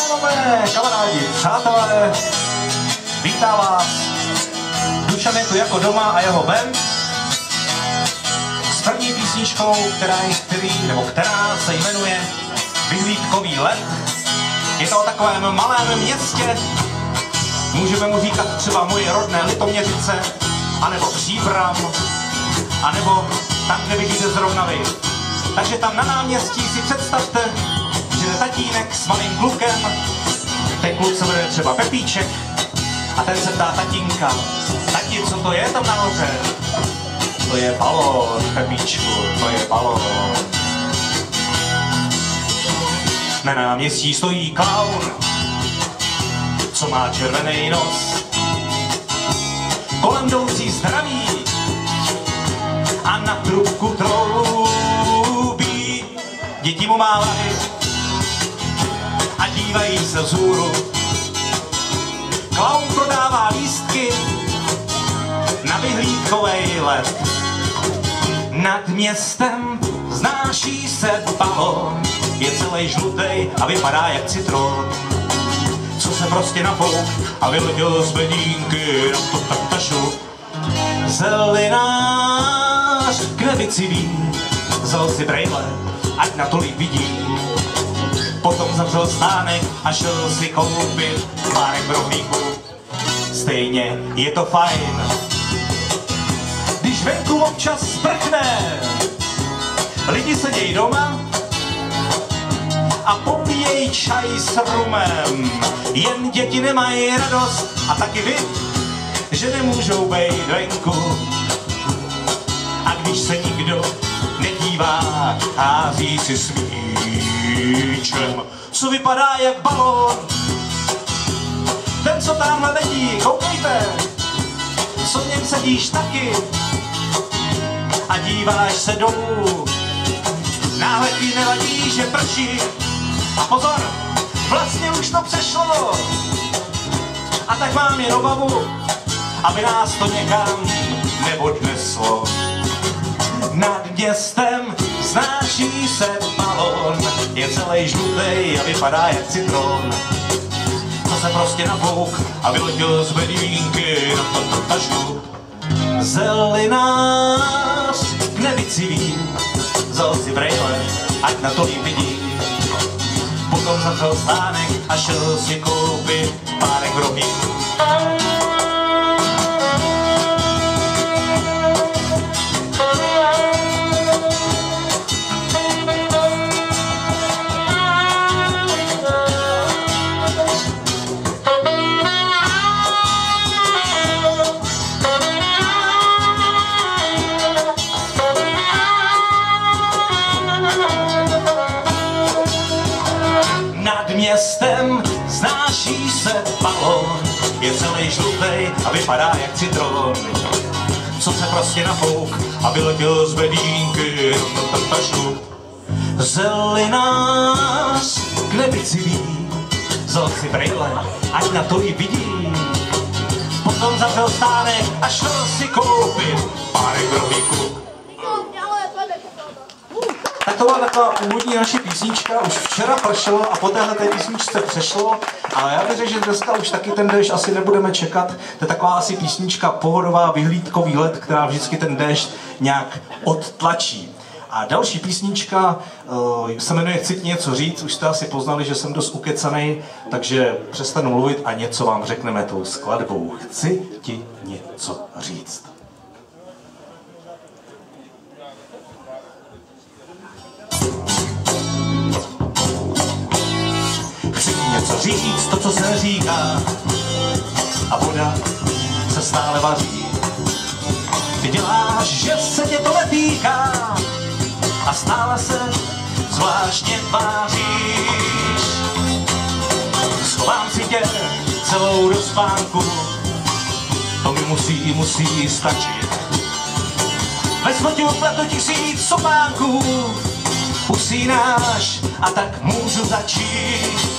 Pánové, kamarádi, přátelé, vítá vás Dušan je tu jako doma a jeho band s první písničkou, která se jmenuje Vyhlídkový let. Je to o takovém malém městě, můžeme mu říkat třeba moje rodné Litoměřice, anebo Příbram, anebo tam, kde vidíte zrovna vy. Takže tam na náměstí si představte, že je tatínek s malým klukem, ten kluk se jmenuje třeba Pepíček a ten se ptá tatínka, tati, co to je tam nahoře? To je balón, Pepíčku, to je balón. Na náměstí stojí klaun, co má červený nos, kolem jdoucí zdraví a na trubku troubí. Děti mu mávají a dívají se vzhůru. Klaun prodává lístky na vyhlídkovej let. Nad městem znáší se balón, je celý žlutej a vypadá jak citron, co se prostě nafouk a vyletěl z bedínky na to taktašu. Zelinář k nebi civí, vzal si brejle, ať na to líp vidí. Potom zavřel stánek a šel si koupit párek rohlíků. Stejně je to fajn, když venku občas sprchne. Lidi sedějí doma a popíjejí čaj s rumem. Jen děti nemají radost a taky vy, že nemůžou bejt venku. A když se nikdo nedívá, hází si smíčem, co vypadá jak balón. Ten, co tamhle letí, koukejte, co v něm sedíš taky a díváš se dolů. Náhle ti nevadí, že prší a pozor, vlastně už to přešlo. A tak mám jen obavu, aby nás to někam neodneslo. Nad městem znáší se balón, je celý žlutej a vypadá jak citron, co se prostě nafouk a vyletěl z bedínky na to tašku. Zelinář k nebi civí, vzal si brejle, ať na to líp vidí. Potom zavřel stánek a šel si koupit párek rohlíků. Nad městem znáší se balón, je celý žlutej a vypadá jak citron, co se prostě nafouk a vyletěl z bedínky na tašku. Zelinář k nebi civí, vzal si brejle, ať na to i vidí. Potom zavřel stánek a šel si koupit párek rohlíků. Tak to byla taková původní naše písnička, už včera pršelo a po téhle té písničce přešlo, ale já bych řekl, že dneska už taky ten déšť asi nebudeme čekat. To je taková asi písnička pohodová, vyhlídkový let, která vždycky ten déšť nějak odtlačí. A další písnička se jmenuje Chci ti něco říct, už jste asi poznali, že jsem dost ukecanej, takže přestanu mluvit a něco vám řekneme tou skladbou. Chci ti něco říct. Chci ti něco říct, to, co se říká, a voda se stále vaří. Ty děláš, že se tě to netýká, a stále se zvláštně tváříš. Schovám si tě celou do spánku, to mi musí stačit. Vezmu ti upletu 1000 sopánků, usínáš a tak můžu začít.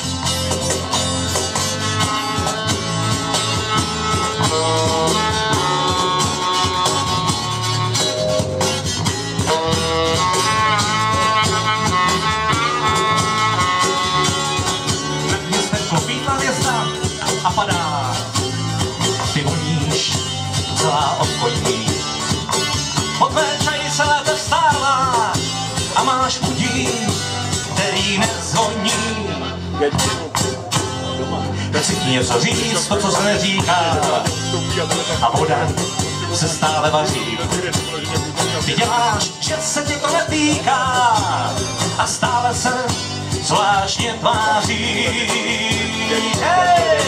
Chci ti něco říct, to, co se neříká, a voda se stále vaří. Ty děláš, že se ti to netýká, a stále se zvláštně tváří. Hej!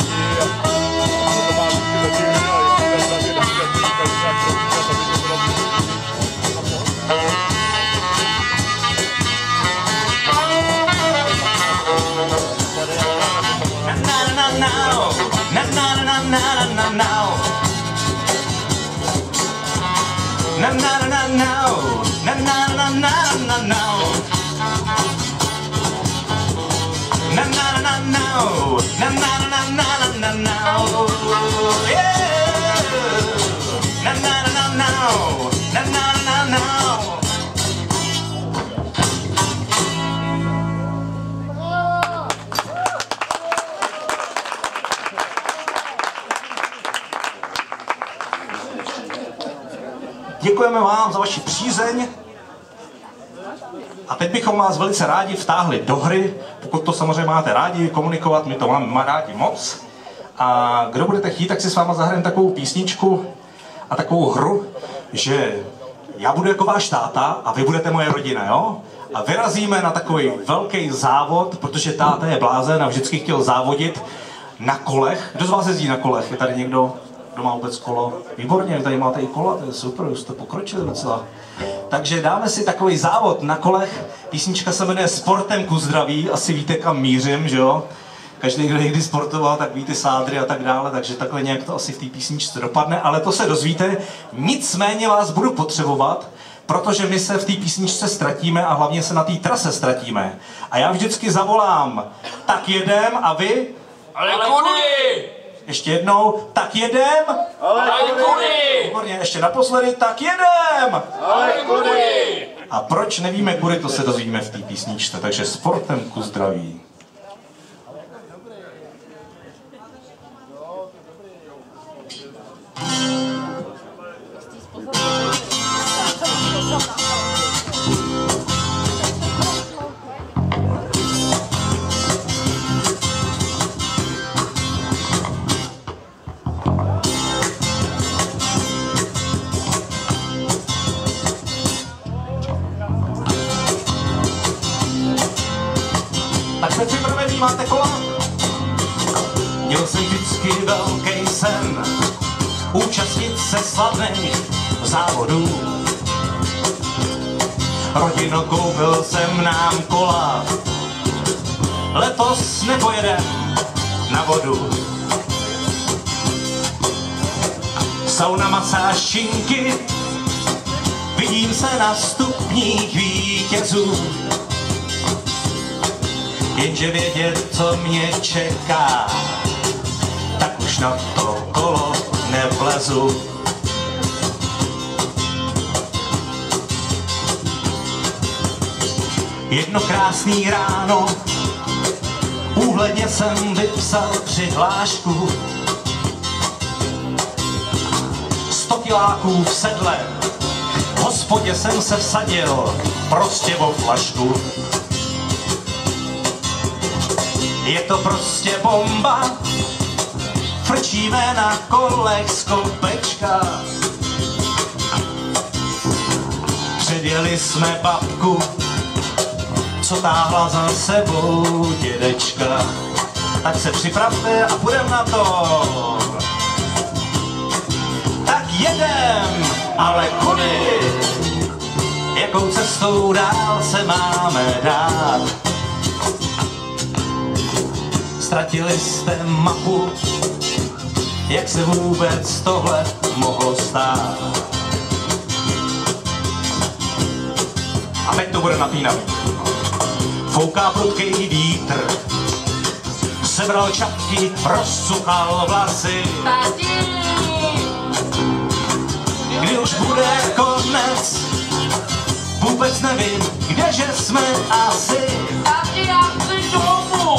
Děkujeme vám za vaši přízeň a teď bychom vás velice rádi vtáhli do hry, pokud to samozřejmě máte rádi komunikovat, my to máme rádi moc. A kdo budete chtít, tak si s váma zahrajeme takovou písničku a takovou hru, že já budu jako váš táta a vy budete moje rodina, jo? A vyrazíme na takový velký závod, protože táta je blázen a vždycky chtěl závodit na kolech. Kdo z vás jezdí na kolech? Je tady někdo? Kdo má vůbec kolo? Výborně, tady máte i kola, to je super, už jste pokročili docela. Takže dáme si takový závod na kolech. Písnička se jmenuje Sportem ku zdraví, asi víte, kam mířím, že jo? Každý, kdo někdy sportoval, tak ví ty sádry a tak dále, takže takhle nějak to asi v té písničce dopadne, ale to se dozvíte. Nicméně vás budu potřebovat, protože my se v té písničce ztratíme a hlavně se na té trase ztratíme. A já vždycky zavolám, tak jedem a vy? Ale kudy! Ještě jednou, tak jedem? Ale kudy! Výborně, ještě naposledy, tak jedem! Ale kudy! A proč nevíme kudy, to se dozvíme v té písničce, takže Sportem ku zdraví. Tak jste připravení, máte kola? Měl jsem vždycky velký sen účastnit se slavných závodů. Rodino, koupil jsem nám kola, letos nepojedem na vodu. Sauna, masáž, šinky, vidím se na stupních vítězů. Jenže vědět, co mě čeká, tak už na to kolo nevlezu. Jedno krásný ráno úhledně jsem vypsal přihlášku. 100 kiláků v sedle, v hospodě jsem se vsadil prostě o flašku. Je to prostě bomba, frčíme na kolech z kopečka. Předjeli jsme babku, co táhla za sebou dědečka. Tak se připravte a půjdem na to. Tak jedem, ale kudy? Jakou cestou dál se máme dát? Ztratili jste mapu, jak se vůbec tohle mohlo stát. A teď to bude napínavý. Fouká prudký vítr, sebral čapky, rozcuchal vlasy. Kdy už bude konec, vůbec nevím, kdeže jsme asi. Tati, já chci domů!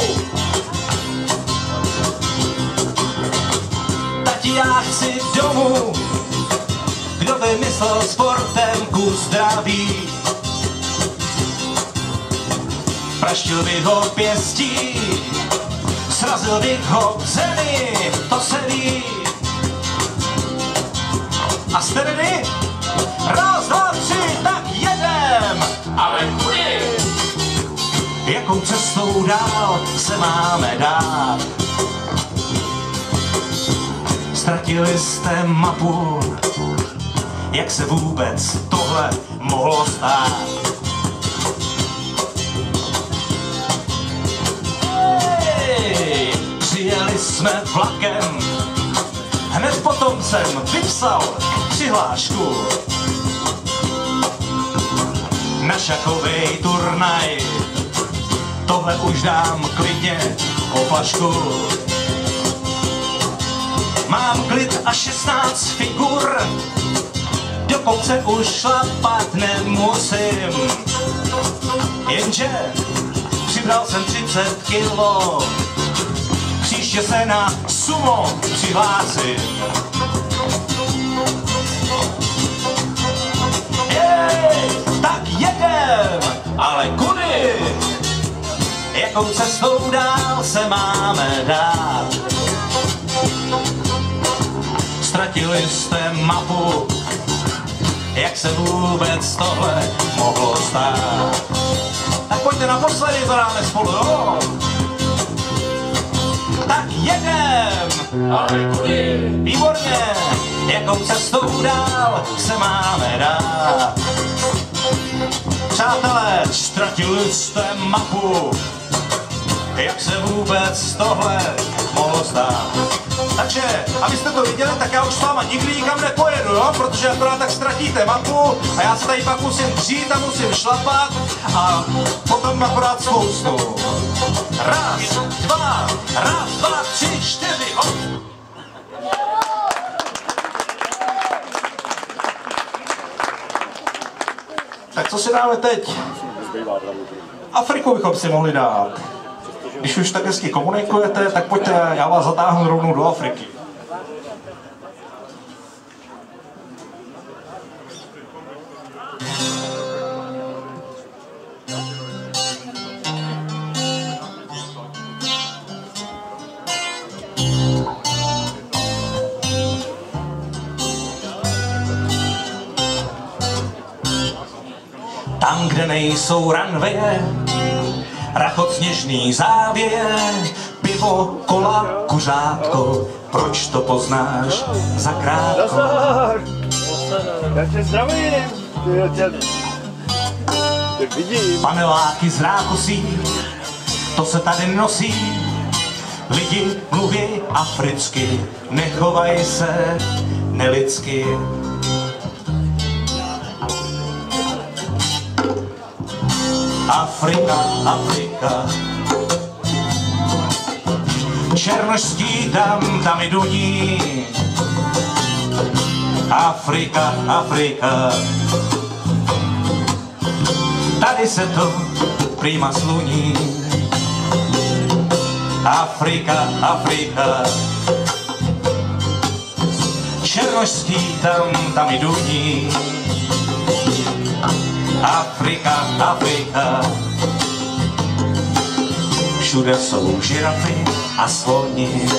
Tati, já chci domů. Kdo vymyslel sportem ku zdraví? praštil bych ho pěstí, srazil bych ho v zemi, to se ví. A jste ready? Raz, dva, tři, tak jedem! Ale kudy? Jakou cestou dál se máme dát? Ztratili jste mapu, jak se vůbec tohle mohlo stát? Hey, přijeli jsme vlakem, hned potom jsem vypsal přihlášku na šachovej turnaj. Tohle už dám klidně po flašku. Mám klid a 16 figur, do konce už šlapat nemusím. Jenže přibral jsem 30 kilo, příště se na sumo přihlásím. Jej, tak jedem, ale kudy? Jakou cestou dál se máme dát? Ztratili jste mapu, jak se vůbec tohle mohlo stát? Tak pojďte naposledy, to dáme spolu, jo? Tak jedem! Ale kudy? Výborně! Jakou cestou dál se máme dát? Přátelé, ztratili jste mapu, jak se vůbec tohle mohlo stát? Takže, abyste to viděli, tak já už s váma nikdy nikam nepojedu, jo? Protože akorát tak ztratíte mapu a já se tady pak musím přijít a musím šlapat a potom akorát spoustu. Raz, dva, tři, čtyři, hop! Tak co si dáme teď? Afriku bychom si mohli dát. Když už tak hezky komunikujete, tak pojďte, já vás zatáhnu rovnou do Afriky. Tam, kde nejsou ranveje, rachot sněžný závěje, pivo, kola, kuřátko, proč to poznáš za krátko? Nazdar! Já tě zdravím! Tě vidím. Paneláky z rákosí, to se tady nosí, lidi mluví africky, nechovají se nelidsky. Afrika, Afrika, černošský tam i duní. Afrika, Afrika, tady se to prima sluní. Afrika, Afrika, černošský tam i duní. Afrika, Afrika, všude jsou žirafy a sloni.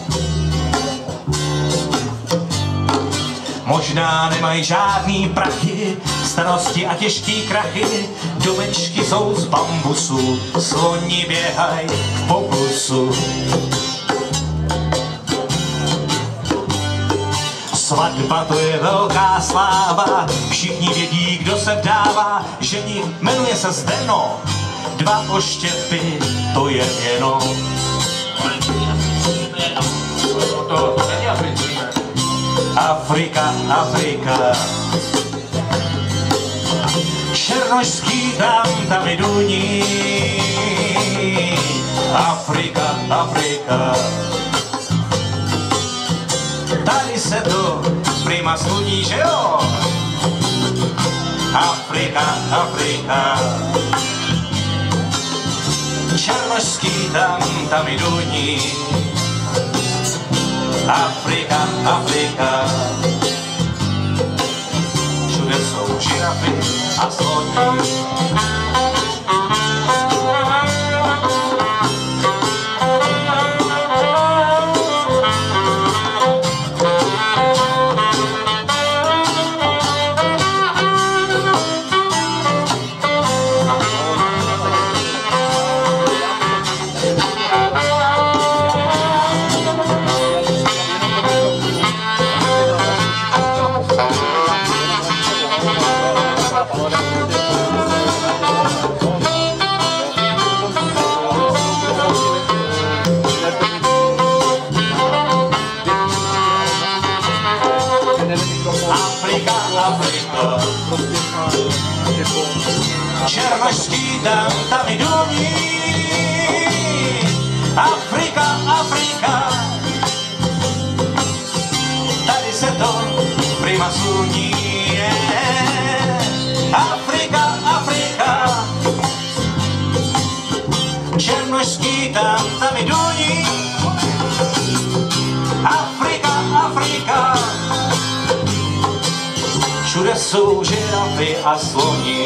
Možná nemají žádný prachy, starosti a těžký krachy, domečky jsou z bambusu, sloni běhají v pokusu. Svatba to je velká sláva, všichni vědí, kdo se vdává, ženich jmenuje se Zdeno, 2 oštěpy, to je jenom. To není africký, ne? Afrika, Afrika, černošský tam i duní. Afrika, Afrika, tady se to prima sluní, že jo? Afrika, Afrika, černošský tam i duní. Afrika, Afrika, všude jsou žirafy a sloni. Afrika. Černošský tam idúni. Afrika, Afrika. Tady se to prima sluní. Afrika, Afrika. Černošský tam idúni. Afrika, Afrika. Všude jsou žirafy a sloni.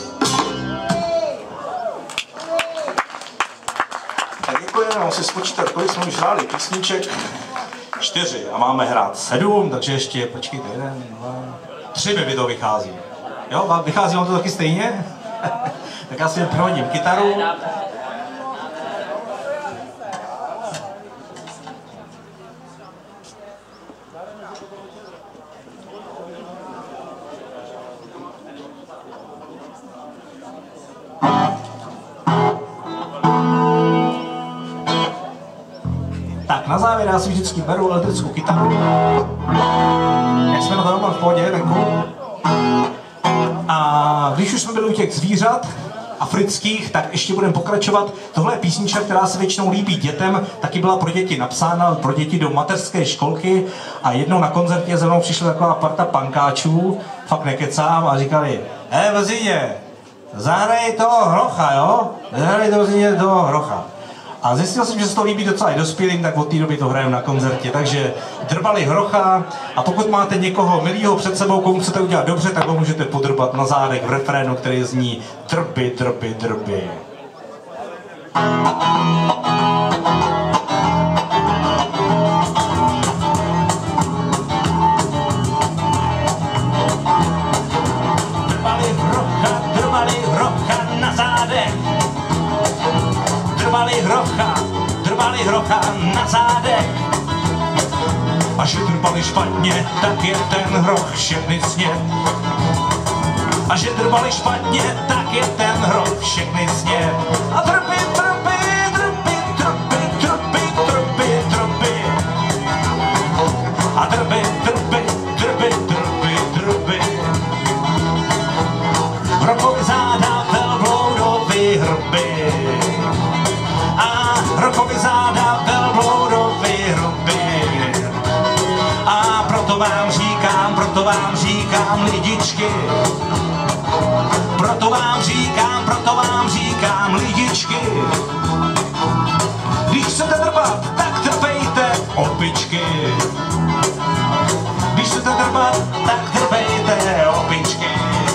Tak děkujeme, mám si spočítat, kolik jsme už hráli písniček. 4 a máme hrát 7, takže ještě, počkejte, 1, 2, 3 mi to vychází. Jo, vám vychází vám to taky stejně? Tak já si prohodím kytaru. Tak na závěr já si vždycky beru elektrickou kytaru. Jak jsme na to v pohodě, venku. A když už jsme byli u těch zvířat afrických, tak ještě budeme pokračovat. Tohle je písnička, která se většinou líbí dětem, taky byla pro děti napsána, pro děti do mateřské školky. A jednou na koncertě za mnou přišla taková parta pankáčů, fakt nekecám, a říkali: Vozíně, zahraj toho hrocha, jo? Zahraj toho hrocha. A zjistil jsem, že se to líbí docela i dospělým, tak od té doby to hrajeme na koncertě. Takže Drbali hrocha, a pokud máte někoho milýho před sebou, komu chcete udělat dobře, tak ho můžete podrbat na zádech v refrénu, který zní drby, drby, drby. Drbali hrocha na zádech. Drbali hrocha na zádech. A že drbali špatně, tak je ten hroch všechny snět. A že drbali špatně, tak je ten hroch všechny snět. A drby, drby, drby, drby, drby, drby, drby. A drby, drby, drby, drby, drby. Hrochovi záda velbloudovi hrby. A hrochovi záda velbloudovi hrby. A proto vám říkám lidičky. Proto vám říkám lidičky. Když chcete drbat, tak trpejte opičky. Když chcete drbat, tak trpejte opičky.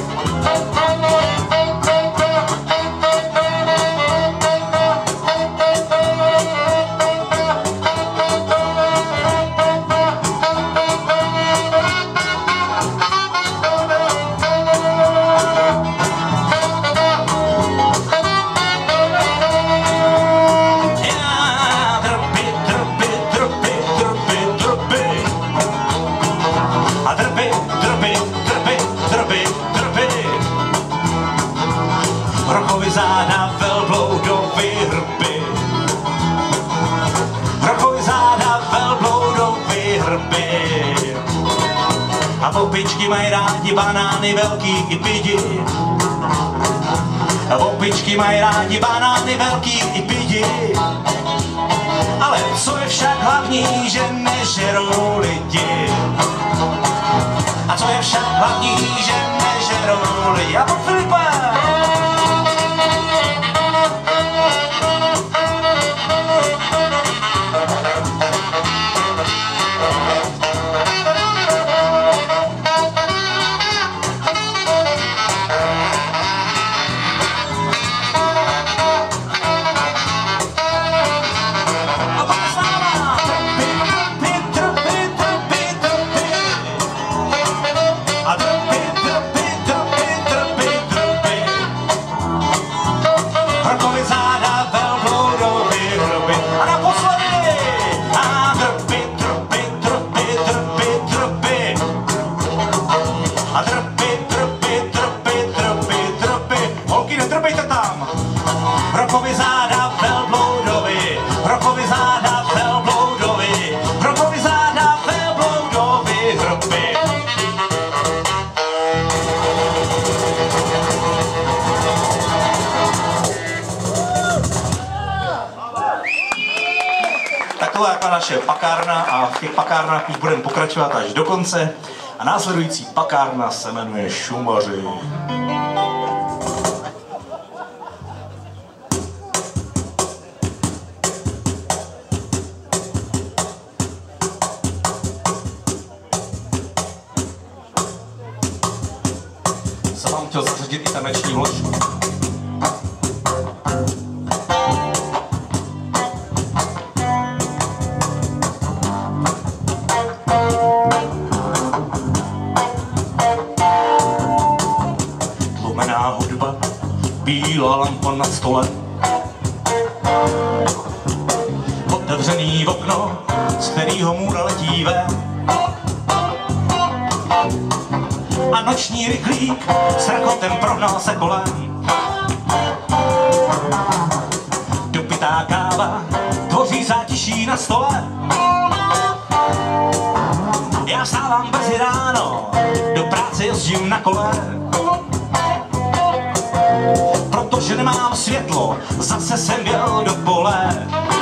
Záda velbloudovi hrby. Hrochovi záda velbloudovi hrby. A opičky mají rádi banány velký i pidi. A opičky mají rádi banány velký i pidi. Ale co je však hlavní, že nežerou lidi. A co je však hlavní, že nežerou lidi. A pod Filipa! naše pakárna a v těch pakárnách už budeme pokračovat až do konce. A následující pakárna se jmenuje Šumaři. Jsem vám chtěl zařadit i taneční vložku. Tlumená hudba, bílá lampa na stole, otevřený okno, z kterého můra letí ven. A noční rychlík s rakotem prohnal se kolem. Dopitá káva tvoří zátiší na stole. Já vstávám brzy ráno, do práce jezdím na kole. Protože nemám světlo, zase jsem jel do pole.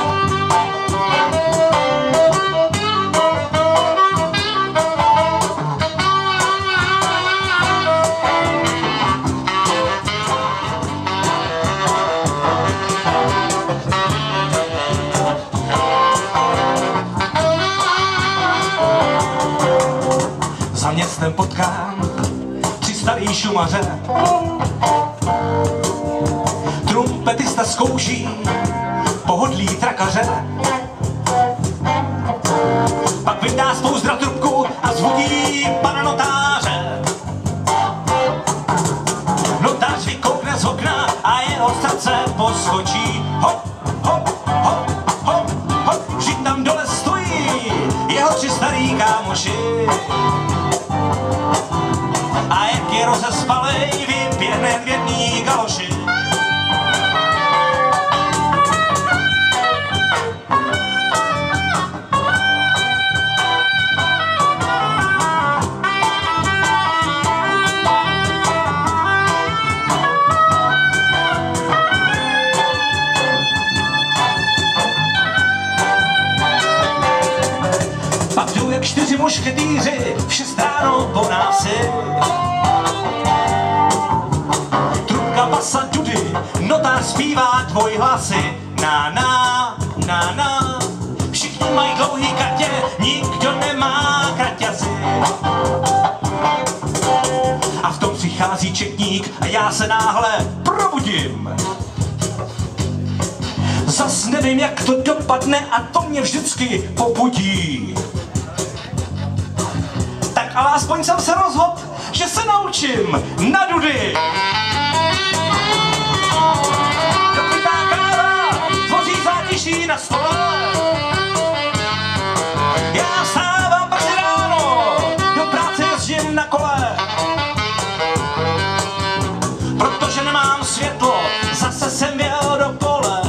Za městem potkám 3 starý šumaře. Trumpetista zkouší pohodlí trakaře. Pak vydá z pouzdra trubku a zvodí pana notáře. Notář vykoukne z okna a jeho srdce poskočí. Hop, hop, hop, hop, hop, vždyť tam dole stojí jeho 3 starý kámoši. A jak je rozespalej, vypěhne v jedný galoši. Pak jdou jak 4 mušketýři v 6 ráno po návsi. Trubka, basa, dudy, notář zpívá tvoj hlasy. Na, na, na, na. Všichni mají dlouhý katě, nikdo nemá kraťasy. A v tom přichází četník a já se náhle probudím. Zas nevím, jak to dopadne a to mě vždycky popudí. Tak ale aspoň jsem se rozhodl, že se naučím na dudy. Dopitá káva tvoří zátiší na stole. Já vstávám brzy ráno, do práce jezdím na kole. Protože nemám světlo, zase jsem jel do pole.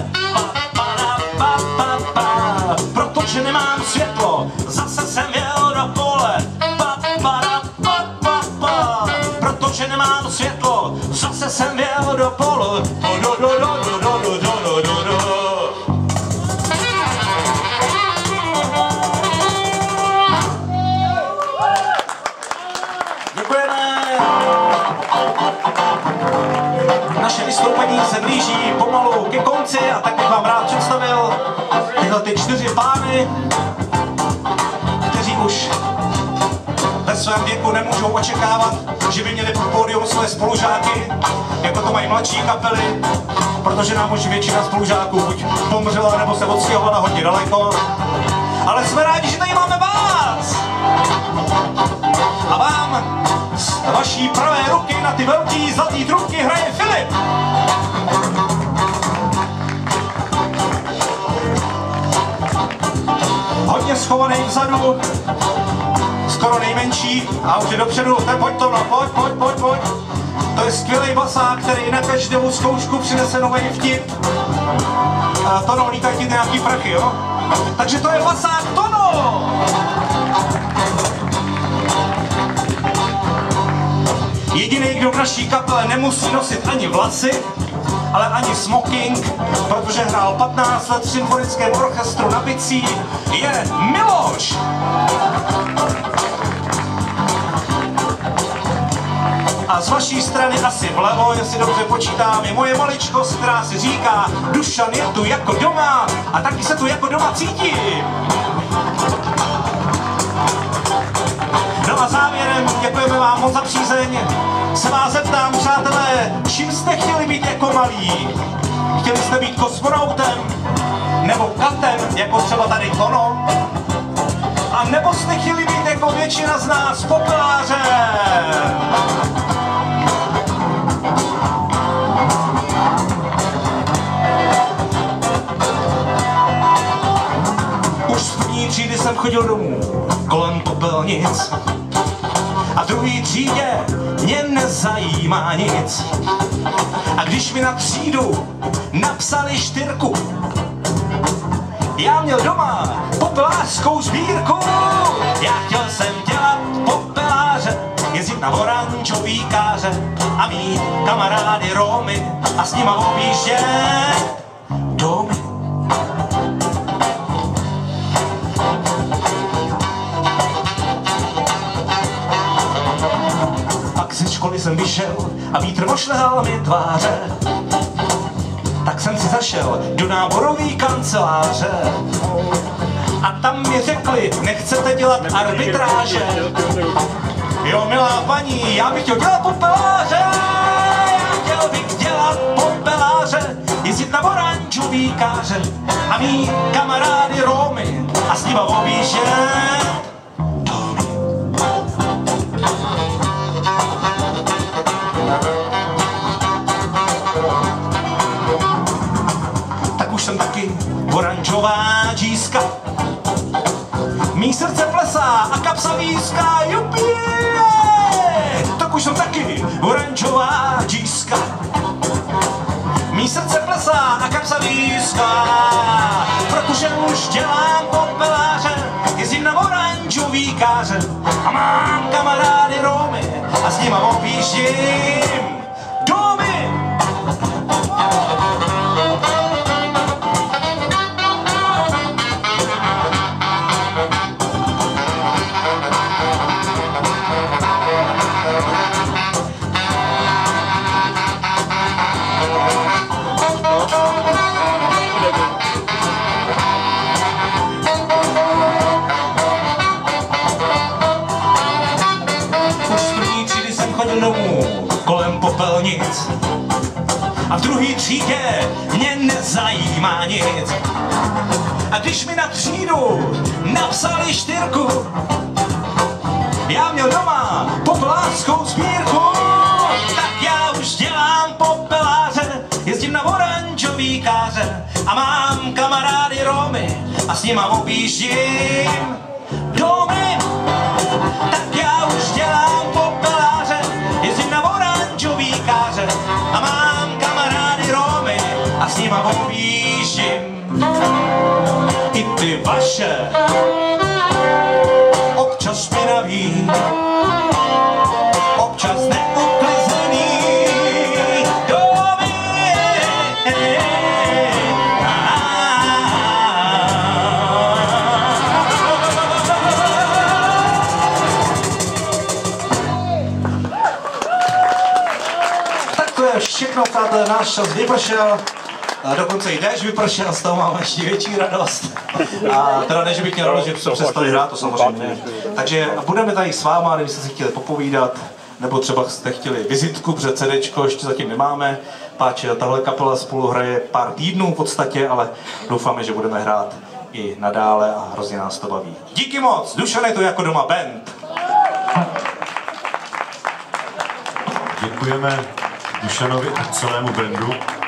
Protože nemám světlo, zase jsem jel do pole. Protože nemám světlo, zase jsem jel do pole. Děkujeme. Naše vystoupení se blíží pomalu ke konci a tak bych vám rád představil tyhle ty 4 pány, kteří už ve svém věku nemůžou očekávat, že by měli pod pódium své spolužáky, jako to mají mladší kapely, protože nám už většina spolužáků buď pomřela nebo se odstěhovala hodně daleko. Ale jsme rádi, že tady máme vás! A vám z vaší pravé ruky na ty velký zlatý trubky hraje Filip! Hodně schovaný vzadu, skoro nejmenší, a už je dopředu, tak pojď to, no, pojď. To je skvělý basák, který na každou zkoušku přinese nový vtip. Tono, lítají ti nějaký prachy, jo? Takže to je basák Tono! Jediný, kdo v naší kapele nemusí nosit ani vlasy, ale ani smoking, protože hrál 15 let v symfonickém orchestru na bicí, je Miloš! A z vaší strany asi vlevo, jestli dobře počítám, je moje maličkost, která si říká: Dušan je tu jako doma a taky se tu jako doma cítím. No a závěrem, děkujeme vám moc za přízeň. Se vás zeptám, přátelé, čím jste chtěli být jako malí? Chtěli jste být kosmonautem? Nebo katem, jako třeba tady Tono? A nebo jste chtěli být jako většina z nás popelářem? Už z první třídy jsem chodil domů kolem popelnic a v druhé třídě mě nezajímá nic. A když mi na třídu napsali 4, já měl doma popelářskou sbírku. Já chtěl jsem dělat popeláře, jezdit na oranžový káře a mít kamarády Romy a s nima objíždět domy. Pak ze školy jsem vyšel a vítr ošlehal mi tváře. Tak jsem si zašel do náborový kanceláře a tam mi řekli: nechcete dělat arbitráže? Jo, milá paní, já bych chtěl dělat popeláře. Já chtěl bych dělat popeláře, jezdit na oranžový káře a mít kamarády Romy a s nima objíždět domy. Už jsem taky oranžová džíska. Mí srdce plesá a kapsa výská, jupí! Tak už jsem taky oranžová džíska. Mí srdce plesá a kapsa výská, protože už dělám popeláře, jezdím na oranžový káře a mám kamarády Romy a s nima objíždím domy. Kolem popelnic a v druhé třídě mě nezajímá nic. A když mi na třídu napsali 4, já měl doma popelářskou sbírku, tak já už dělám popeláře, jezdím na oranžový káře a mám kamarády Romy a s nima objíždím domy. Tak já už dělám popeláře, jezdím na oranžový káře a mám kamarády Romy a s nima objíždím i ty vaše občas špinavý, občas neuklizený domy. Všechno, přátelé, náš čas vypršel, dokonce i déšť vypršel, z toho mám ještě větší radost. A teda ne, že bych měl radost, že přestali hrát, to samozřejmě. Takže budeme tady s váma, kdybyste si chtěli popovídat, nebo třeba jste chtěli vizitku, protože CDčko ještě zatím nemáme, páč tahle kapela spolu hraje pár týdnů v podstatě, ale doufáme, že budeme hrát i nadále a hrozně nás to baví. Díky moc, Dušan je to jako doma band. Děkujeme Dušanovi a celému bandu.